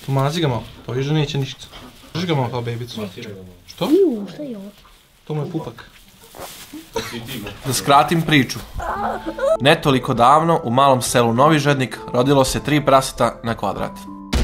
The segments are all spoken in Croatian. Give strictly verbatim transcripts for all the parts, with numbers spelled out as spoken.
Pomazi ga malo, to viš da neće ništa. Drži ga malo kao bebicu. Što? Ju, šta je ovo? To mu je pupak. Da skratim priču. Ne toliko davno u malom selu Novi Žednik rodilo se tri praseta na kvadrat.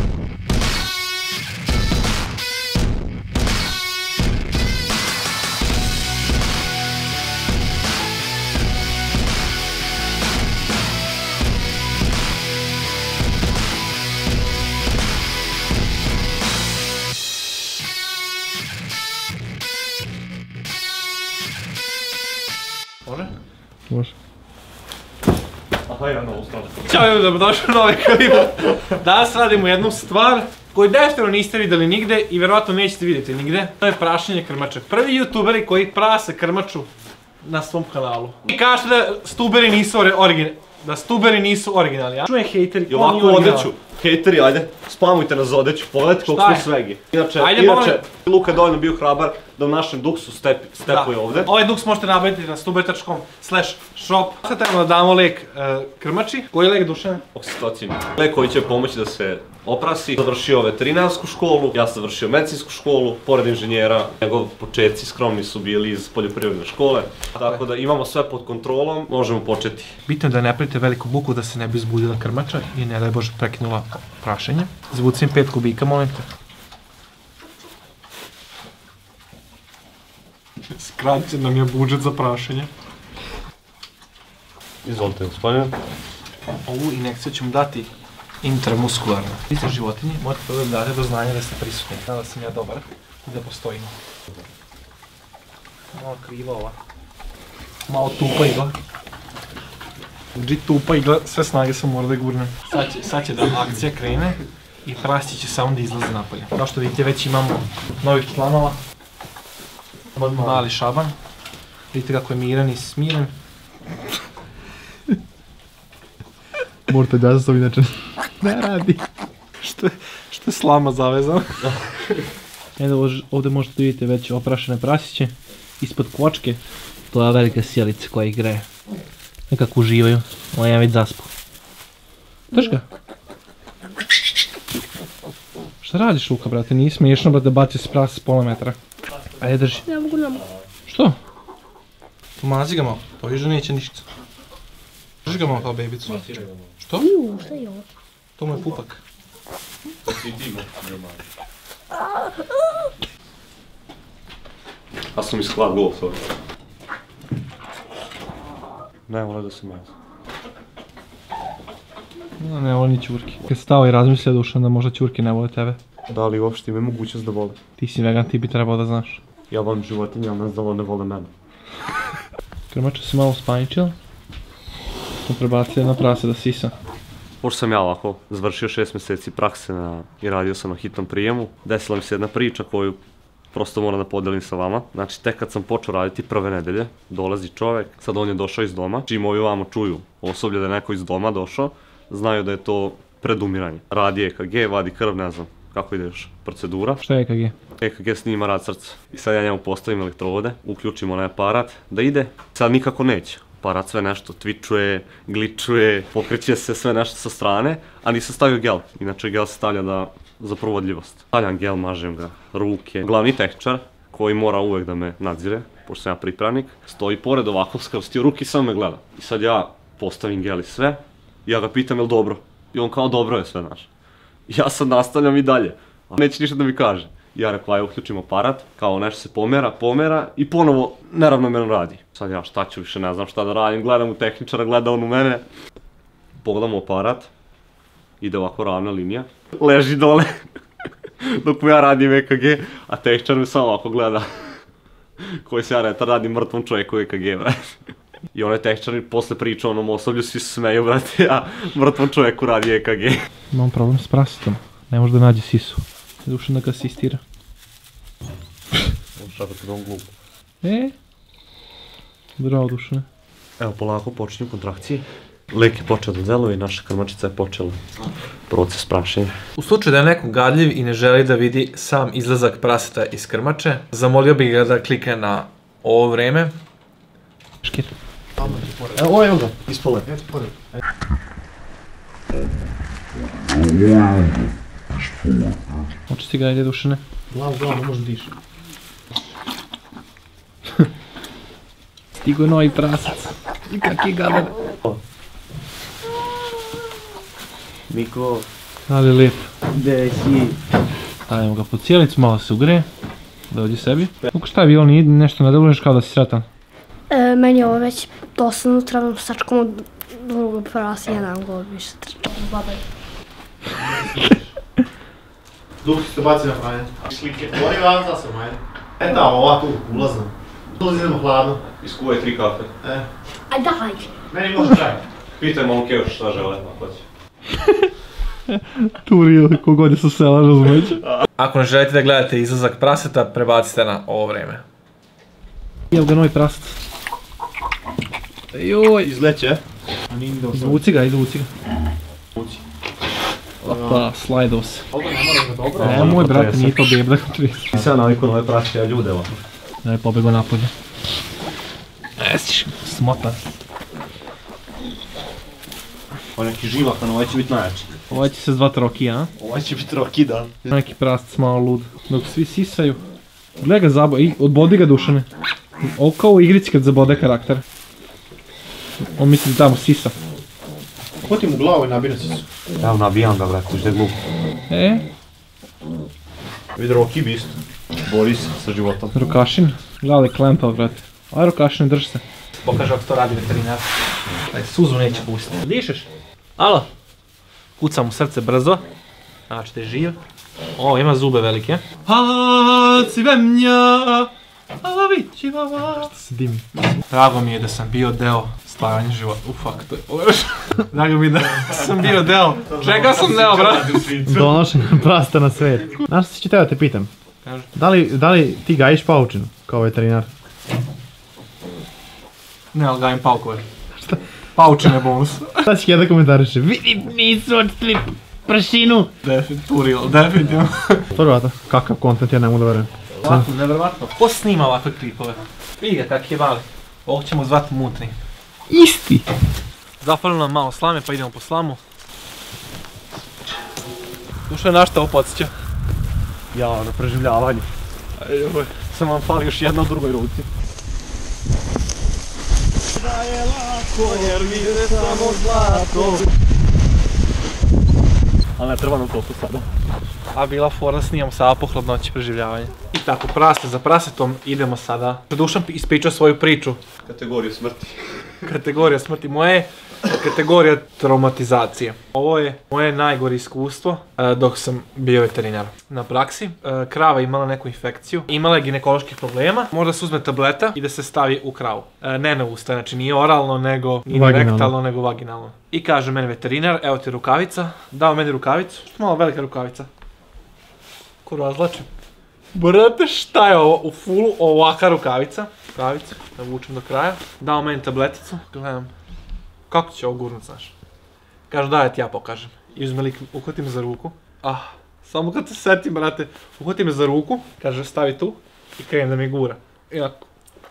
Može? Može. Aha, ja na ostalo. Ćao ljudi, dobrodošli u novi klip. Danas radimo jednu stvar koju definitivno niste vidjeli nigde i vjerovatno nećete vidjeti nigde. To je prašenje krmača. Prvi youtuberi koji prase krmaču na svom kanalu. I kažete da stuberi nisu originalni. Da stuberi nisu originalni. Ja čujem hejteri, I ovako odeću. Hejteri, ajde, spamujte nas za odeću, pogledajte koliko smo svegi. Inače, inače, Luka je dovoljno bio hrabar da u našem duksu stepuje ovdje. Ovaj duks možete nabaviti na stuber tačka com slash shop. Sad trebamo da damo lek krmači. Koji je lek, Dušane? Oksitocin. Lek koji će pomoći da se oprasi. Završio veterinarsku školu, ja sam završio medicinsku školu, pored inženjera. Njegov početci skromni su bili iz poljoprivredne škole. Tako da imamo sve pod kontrolom, možemo početi. Bitno je da ne napravite veliku buku da se ne bi zbudila krmača i ne daj Bože prekinula prašenje. Zvucim pet kubika, molim te. Skraćen nam je budžet za prašenje. Izvolite, gospodine. Ovu injekciju ćemo dati intramuskularno. Vi ste životinji, morate prvo da date do znanja da ste prisutni. Da sam ja dobar i da postojimo. Malo kriva ova. Malo tupa igla. Uđi tupa igla, sve snage sam mora da gurnem. Sad će da akcija krene i prasti će samo da izlaze napolje. Kao što vidite već imamo novih članova. Mali Šaban. Vidite kako je miran i smiren. Morate da se inače ne radi. Što je slama zavezana. Evo ovdje možete vidjeti već oprašene prasiće. Ispod kvočke. To je velika sjelica koja ih greje. Nekako uživaju. Ovo je već zaspao. Drž ga. Šta radiš, Luka, brate? Nije smiješno, brate, baci se prase s pola metra. Ajde, drži. Ne mogu, ne mogu. Što? Pomazi ga malo, to viš da neće ništa. Drži ga malo kao bebicu. Što? Ju, šta je ovo? To mu je pupak. Ja sam isklad gol s ovdje. Ne, vole da se mazi. No, ne voli ni ćurki. Kad stao i razmišlja, Dušan, da možda ćurki ne vole tebe. Da li uopšte ima mogućnost da vole? Ti si vegan, ti bi trebao da znaš. Ja volim životinje, ali ne znam da ne vole mene. Krmača se malo uspaničila. Smo prebacili na prase da sisa. Pošto sam ja ovako završio šest mjeseci prakse i radio sam na hitnom prijemu, desila mi se jedna priča koju prosto moram da podelim sa vama. Znači, tek kad sam počeo raditi prve nedelje, dolazi čovek, sad on je došao iz doma, čim ovi vamo čuju osoblje da je neko iz doma došao, znaju da je to predumiranje. Radi E K G, vadi krv, ne znam kako ide još procedura. Šta je E K G? E K G snima rad srca. I sad ja njemu postavim elektrode, uključim onaj aparat da ide. Sad nikako neće. Aparat sve nešto twitchuje, glitchuje, pokreće se sve nešto sa strane, a nisam stavio gel. Inače gel se stavlja da, za provodljivost. Stavljam gel, mažem ga, ruke. Glavni tehničar, koji mora uvek da me nadzire, pošto sam ja pripravnik, stoji pored ovako, skrstio ruke i samo me gleda. I sad ja postavim gel i sve, ja ga pitam je li dobro. I on kao dobro je sve, znaš. Ja sad nastavljam i dalje, a neće ništa da mi kaže. Ja rekao, aj uključim aparat, kao nešto se pomera, pomera i ponovo neravnomerno radi. Sad ja šta ću, više ne znam šta da radim, gledam u tehničara, gleda on u mene. Pogledam u aparat, ide ovako ravna linija, leži dole, dok mu ja radim E K G, a tehničar me samo ovako gleda. Koji se ja retar radim mrtvom čovjeku E K G, brate. I onaj tehničar mi posle priča onom osoblju, svi se smeju, brate, a mrtvom čovjeku radi E K G. Imam problem s prasetom, ne može da nađe sisu. Dušan da ga asistira. On šakati da on glup. E? Zdravo, Dušane. Evo, polako počinju kontrakcije. Lek je počeo da deluje i naša krmačica je počela proces prašenja. U slučaju da je neko gadljiv i ne želi da vidi sam izlazak praseta iz krmače, zamolio bih ga da klika na ovo vreme. Škir. Evo, evo ga, ispole. Očisti ga, ide Dušane. Glavu, glavu, ne može diši. Stigo je novi prasac. I kak je gadan. Miko, Ali lijep. gdje si? Stavimo ga pod cijelicu, malo se ugre. Dođi sebi. Kako šta je bilo, nije nešto ne deluješ kao da si sretan? E, meni je ovo već dosta unutra, sačkamo od drugog prasa, ja nam go više trčao u babaj. Duh se baci na franje. Slike. Gori vas da sam, ajde. E da, ova tu, ulazna. Ulazi idemo hladno. Iskuvaj tri kafe. E. Aj daj! Meni može čaj. Pitaj momke još šta žele, ako će. Turio, kogod je sa sela, razumeće. Ako ne želite da gledate izlazak praseta, prebacite na ovo vreme. Evo ga novi prasac. Joj! Izleće. Izvuci ga, izvuci ga. Opa, slajdo se. E, moj brat nije to bebda kod tri. Nisam ja naviku nove praške ljude ovo. Da je pobegao napolje. Esiš, smotan. Ovo je neki živak, no ovaj će biti najjači. Ovaj će se zvati Rocky, a? Ovaj će biti Rocky, da. Neki prastac malo lud. Dok svi sisaju. Gledaj ga zabo, i odbodi ga Dušane. Ovo kao u igrici kad zabode karakter. On misli da tamo sisa. Hotim u glavu i nabira sisu. Ja nabijam ga, brate, što je glupo. E, Vidi Rocky bi isto. Bori se sa životom. Rokašin. Gledaj klempao, brate. Aj Rokašin, drži se. Pokaže kako to radi veterinar. Daj, suzu neće pustiti. Dišeš? Alo? Kuca mu srce brzo. Znači da je živ. O, ima zube velike. A, civemnja, a vići vava. Što se dimi. Drago mi je da sam bio deo stvaranja života. U, fuck, to je pogrešno. Drago mi je da sam bio deo. Čega sam deo, brate? Donošenja prasta na svijet. Znaš što ću teba te pitam? Kaži. Da li, da li ti gajiš paučinu kao veterinar? Ne, ali gajim paukove. Šta? Paučine bonus. Šta ćeš kada komentariše? Vidim, nisu odšli prašinu! Definitivno, definitivno. Prvato, kakav kontent ja ne mogu da verujem. Ovako, nevjerovatno. Ko snima ovakve klipove? Vidi ga kak je mali. Ovog ćemo zvati Mutni. Isti! Zafalilo nam malo slame pa idemo po slamu. Dušo je našta ovo podsjeća. Ja, na preživljavanje. Ajoj, sam vam fali još jedna u drugoj ruci. Da je lako jer vide samo zlato. Ali ne treba nam toliko sada. A bila fora snijamo sada po hladnoći preživljavanja. I tako, prase za prasetom idemo sada. Dušan ispričao svoju priču. Kategoriju smrti. Kategorija smrti moje, kategorija traumatizacije. Ovo je moje najgore iskustvo e, dok sam bio veterinar. Na praksi, e, krava imala neku infekciju, imala je ginekoloških problema, možda se uzme tableta i da se stavi u kravu. E, ne na usta, znači nije oralno, nego nije Vaginalno. rektalno, nego vaginalno. I kaže meni veterinar, evo ti rukavica, dao meni rukavicu, što malo velika rukavica. Ko razlačim. Brate, šta je ovo? U fullu ovaka rukavica. Rukavica, da vučem do kraja. Dao meni tableticu, gledam. Kako će ovo gurnut, znaš? Kažem, daj, ti ja pokažem. I uzme lik, uhvati me za ruku. Ah, samo kad se setim, brate, uhvati me za ruku, kaže, stavi tu i krenem da mi gura. I onako.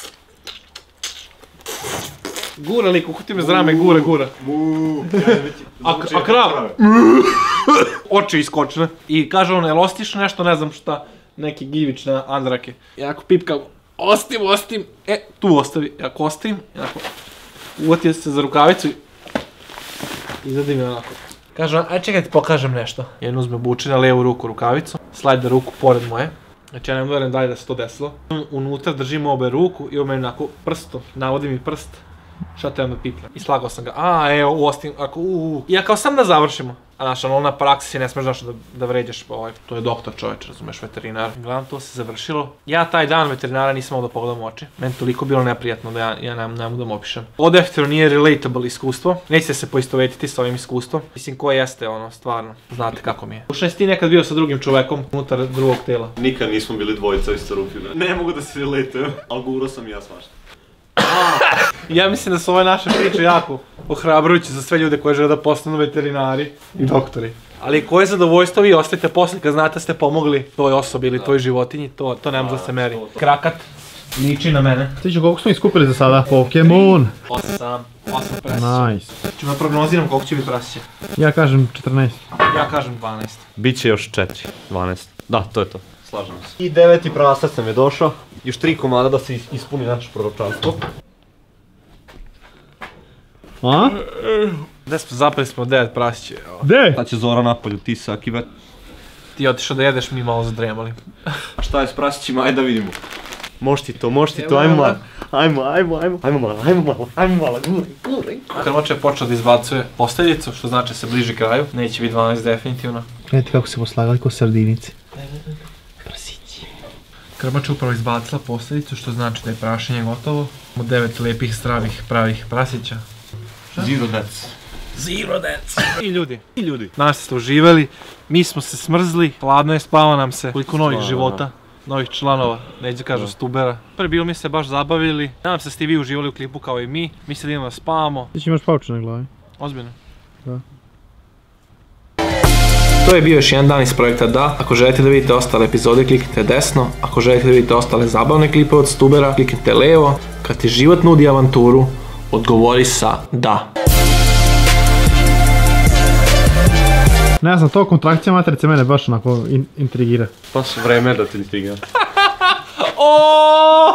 Gura lik, uhvati me za rame, gura, gura. A, a krava? Oči iskočne. I kaže on, jel ostiš nešto, ne znam šta, neki givić na andrake. I onako pipka, ostim, ostim, e, tu ostavi. I ako ostim, i onako, uvatio se za rukavicu i izvadi mi onako. Kaže on, aj čekaj ti pokažem nešto. Jedan uzme buči na lijevu ruku rukavicu, slajde ruku pored moje. Znači ja ne verujem dalje da se to desilo. Unutra držim obe ruku i on meni onako prstom, navodi mi prst. Šta te me pipne? I slagao sam ga, a evo, uostim, ako uuu. I ja kao sam da završimo. A znaš, ono na praksi si ne smeš znaš da, da vređaš, ovaj, to je doktor čovječ, razumeš, veterinar. Gledam, to se završilo. Ja taj dan veterinara nisam mogao da pogledam u oči. Meni toliko bilo neprijatno da ja, ja ne, ne mogu da mu opišem. Ovo definitivno nije relatable iskustvo. Nećete se poistovetiti s ovim iskustvom. Mislim, ko jeste ono, stvarno. Znate kako mi je. Ušao si ti nekad bio sa drugim čovekom unutar drugog tela? Nikad nismo bili dvojica isto ruke. Ne mogu da se relatujem, ali guro sam i ja svašta. Ja mislim da su ove naše priče jako ohrabrujuće za sve ljude koji žele da postanu veterinari i doktori. Ali koje zadovoljstvo vi ostavite posle kad znate ste pomogli toj osobi ili toj životinji, to, to ne može da se meri. Krakat, Liči na mene. Stiću, koliko smo iskupili za sada? Pokemon! Osam, osam prasića. Nice. Ćemo da prognoziram koliko će biti prasića. Ja kažem četrnaest. Ja kažem dvanaest. Biće još četiri, dvanaest. Da, to je to. Slažemo se. I deveti prasac nam je došao. Još tri komada da se ispuni naše proročanstvo. A? Gde smo, zapeli smo devet prasića. Gde? Sad će Zora napolju, ti Saki već. Ti otišao da jedeš, mi malo zadremali. A šta je s prasićima, ajde da vidimo. Moš ti to, moš ti to, ajmo malo. Ajmo, ajmo, ajmo, ajmo malo, ajmo malo, ajmo malo, guraj, guraj. Krmača je počeo da izbacuje posteljicu, što znači se bliži kraju. Neće biti dvanaest definitivno. Gledajte kako se poslagali ko sardinici. Krmača je upravo izbacila posteljicu, što znači da je prašenje gotovo. Imamo devet lepih, zdravih, pravih prasića. Zero deaths. Zero deaths. I ljudi, i ljudi. Nas ste uživali, mi smo se smrzli, hladno je, spava nam se. Koliko novih života, novih članova, neću kažem stubera. Prvi bilo mi se baš zabavili, nadam se ste i vi uživali u klipu kao i mi. Mi se idemo da spavamo. Ti će imaš pauče na glavi. Ozbiljno. Da. To je bio još jedan dan iz projekta Da. Ako želite da vidite ostale epizode, kliknite desno. Ako želite da vidite ostale zabavne klipe od Stubera, kliknite levo. Kad ti život nudi avanturu, odgovori sa Da. Ne znam, to kontrakcija materice mene baš onako intrigira. Baš vreme da te intrigira.